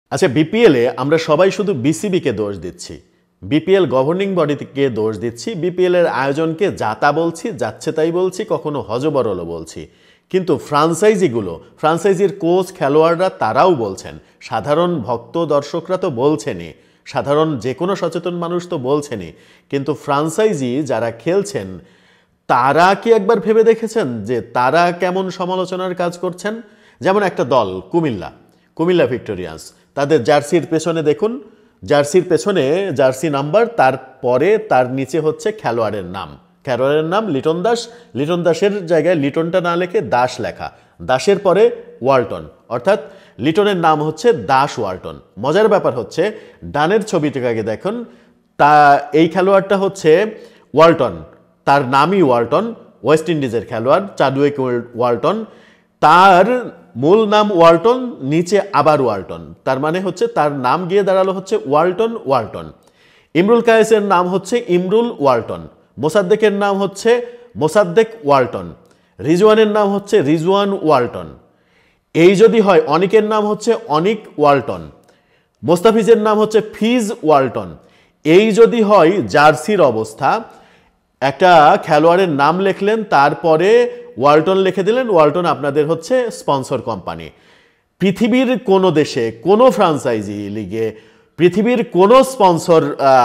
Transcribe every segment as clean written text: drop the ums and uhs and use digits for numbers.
আচ্ছা, বিপিএলে আমরা সবাই শুধু বিসিবিকে দোষ দিচ্ছি, বিপিএল গভর্নিং বডিকে দোষ দিচ্ছি, বিপিএল এর আয়োজনকে যাতা বলছি, যাচ্ছে তাই বলছি, কখনো হজবরলও বলছি। কিন্তু ফ্রাঞ্চাইজির কোচ, খেলোয়াড়রা তারাও বলছেন, সাধারণ ভক্ত দর্শকরা তো বলছেনই, সাধারণ যে কোনো সচেতন মানুষ তো বলছেনই, কিন্তু ফ্রাঞ্চাইজি যারা খেলছেন তারা কি একবার ভেবে দেখেছেন যে তারা কেমন সমালোচনার কাজ করছেন? যেমন একটা দল কুমিল্লা ভিক্টোরিয়ান্স, তাদের জার্সির পেছনে দেখুন, জার্সির পেছনে জার্সি নাম্বার, তারপরে তার নিচে হচ্ছে খেলোয়াড়ের নাম লিটন দাসের জায়গায় লিটনটা না লিখে দাস লেখা, দাসের পরে ওয়ালটন, অর্থাৎ লিটনের নাম হচ্ছে দাস ওয়ালটন। মজার ব্যাপার হচ্ছে ডানের ছবিটাকে দেখুন, এই খেলোয়াড়টা হচ্ছে ওয়ালটন, তার নামই ওয়ালটন, ওয়েস্ট ইন্ডিজের খেলোয়াড় চাডউইক ওয়ালটন, তার মূল নাম ওয়ালটন, নিচে আবার ওয়ালটন, তার মানে হচ্ছে তার নাম গিয়ে দাঁড়ালো হচ্ছে ওয়ালটন। ইমরুল কায়েসের নাম হচ্ছে ইমরুল ওয়ালটন, মোসাদ্দেকের নাম হচ্ছে মোসাদ্দেক ওয়ালটন, রিজওয়ানের নাম হচ্ছে রিজওয়ান ওয়ালটন। এই যদি হয় অনিকের নাম হচ্ছে অনিক ওয়ালটন, মোস্তাফিজের নাম হচ্ছে ফিজ ওয়ালটন। এই যদি হয় জার্সির অবস্থা, একটা খেলোয়াড়ের নাম লিখলেন, তারপরে ওয়ালটন লিখে দিলেন, ওয়ালটন আপনাদের হচ্ছে স্পন্সর কোম্পানি। পৃথিবীর কোনো দেশে, কোনো ফ্রাঞ্চাইজি লিগে, পৃথিবীর কোনো স্পন্সর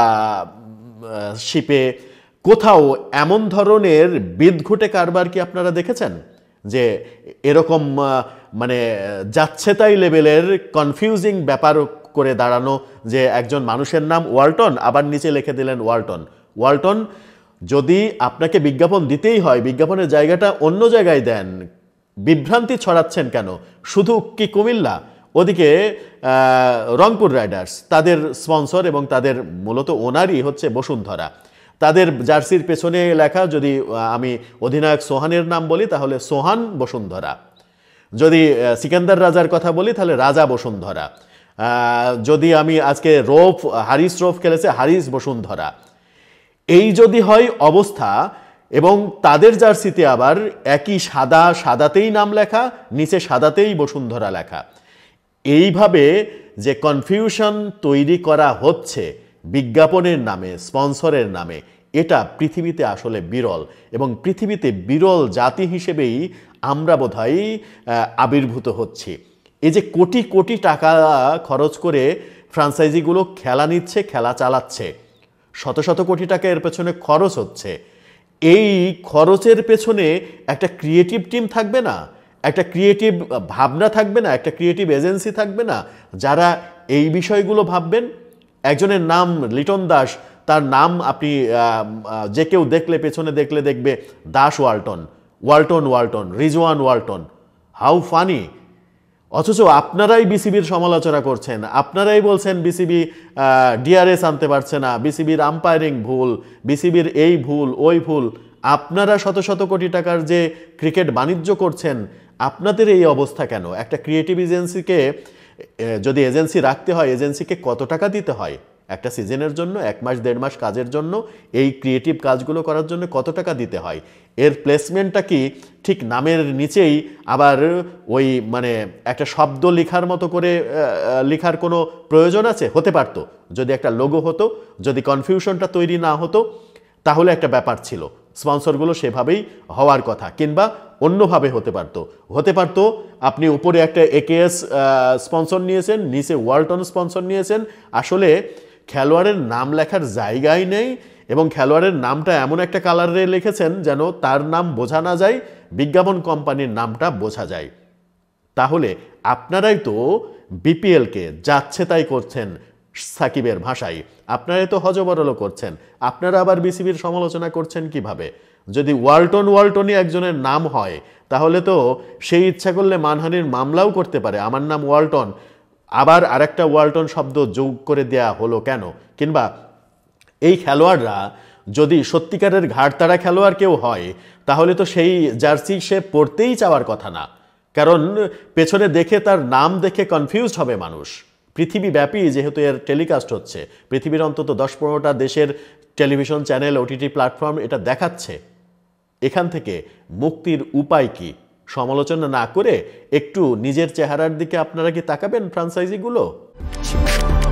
শিপে কোথাও এমন ধরনের বিদঘুটে কারবার কি আপনারা দেখেছেন? যে এরকম মানে যাচ্ছে তাই লেভেলের কনফিউজিং ব্যাপার করে দাঁড়ানো, যে একজন মানুষের নাম ওয়ালটন আবার নিচে লিখে দিলেন ওয়ালটন। যদি আপনাকে বিজ্ঞাপন দিতেই হয়, বিজ্ঞাপনের জায়গাটা অন্য জায়গায় দেন, বিভ্রান্তি ছড়াচ্ছেন কেন? শুধু কি কুমিল্লা, ওদিকে রংপুর রাইডার্স, তাদের স্পন্সর এবং তাদের মূলত ওনারই হচ্ছে বসুন্ধরা, তাদের জার্সির পেছনে লেখা, যদি আমি অধিনায়ক সোহানের নাম বলি তাহলে সোহান বসুন্ধরা, যদি সিকান্দার রাজার কথা বলি তাহলে রাজা বসুন্ধরা, যদি আমি আজকে হারিস রৌফ খেলেছে হারিস বসুন্ধরা। এই যদি হয় অবস্থা, এবং তাদের জার্সিতে আবার একই সাদাতেই নাম লেখা, নিচে সাদাতেই বসুন্ধরা লেখা, এইভাবে যে কনফিউশন তৈরি করা হচ্ছে বিজ্ঞাপনের নামে, স্পন্সরের নামে, এটা পৃথিবীতে আসলে বিরল, এবং পৃথিবীতে বিরল জাতি হিসেবেই আমরা বোধহয় আবির্ভূত হচ্ছি। এই যে কোটি কোটি টাকা খরচ করে ফ্রাঞ্চাইজিগুলো খেলা নিচ্ছে, খেলা চালাচ্ছে, শত শত কোটি টাকা এর পেছনে খরচ হচ্ছে, এই খরচের পেছনে একটা ক্রিয়েটিভ টিম থাকবে না, একটা ক্রিয়েটিভ ভাবনা থাকবে না, একটা ক্রিয়েটিভ এজেন্সি থাকবে না যারা এই বিষয়গুলো ভাববেন? একজনের নাম লিটন দাস, তার নাম আপনি যে কেউ দেখলে, পেছনে দেখলে দেখবে Das Walton, Rizwan Walton. How funny! অথচ আপনারাই বিসিবির সমালোচনা করছেন, আপনারাই বলছেন বিসিবি ডিআরএস আনতে পারছে না, বিসিবির আম্পায়ারিং ভুল, বিসিবির এই ভুল ওই ভুল। আপনারা শত শত কোটি টাকার যে ক্রিকেট বাণিজ্য করছেন, আপনাদের এই অবস্থা কেন? একটা ক্রিয়েটিভ এজেন্সিকে যদি এজেন্সি রাখতে হয়, এজেন্সিকে কত টাকা দিতে হয় একটা সিজনের জন্য, 1 মাস 1.5 মাস কাজের জন্য, এই ক্রিয়েটিভ কাজগুলো করার জন্য কত টাকা দিতে হয়? এর প্লেসমেন্টটা কি ঠিক নামের নিচেই আবার ওই মানে একটা শব্দ লেখার মতো করে লেখার কোনো প্রয়োজন আছে? হতে পারতো যদি একটা লোগো হতো, যদি কনফিউশনটা তৈরি না হতো, তাহলে একটা ব্যাপার ছিল। স্পন্সরগুলো সেভাবেই হওয়ার কথা, কিংবা অন্যভাবে হতে পারতো আপনি উপরে একটা একেএস স্পন্সর নিয়েছেন, নিচে ওয়ালটন স্পন্সর নিয়েছেন, আসলে খেলোয়াড়ের নাম লেখার জায়গায় নেই, এবং খেলোয়াড়ের নামটা এমন একটা কালারে লিখেছেন যেন তার নাম বোঝা না যায়, বিজ্ঞাপন কোম্পানির নামটা বোঝা যায়। তাহলে আপনারাই তো বিপিএলকে যাচ্ছে তাই করছেন, সাকিবের ভাষায় আপনারাই তো হজবরলও করছেন। আপনারা আবার বিসিবির সমালোচনা করছেন কিভাবে? যদি ওয়ালটনই একজনের নাম হয়, তাহলে তো সেই ইচ্ছা করলে মানহানির মামলাও করতে পারে, আমার নাম ওয়ালটন, আবার আরেকটা ওয়ালটন শব্দ যোগ করে দেয়া হলো কেন? কিংবা এই খেলোয়াড়রা যদি সত্যিকারের ঘাড়তাড়া খেলোয়াড় কেউ হয়, তাহলে তো সেই জার্সি সে পড়তেই চাওয়ার কথা না, কারণ পেছনে দেখে তার নাম দেখে কনফিউজড হবে মানুষ। পৃথিবীব্যাপী যেহেতু এর টেলিকাস্ট হচ্ছে, পৃথিবীর অন্তত 10-15টা দেশের টেলিভিশন চ্যানেল, ওটিটি প্ল্যাটফর্ম এটা দেখাচ্ছে, এখান থেকে মুক্তির উপায় কি? সমালোচনা না করে একটু নিজের চেহারার দিকে আপনারা কি তাকাবেন ফ্রাঞ্চাইজিগুলো? বাংলাদেশ।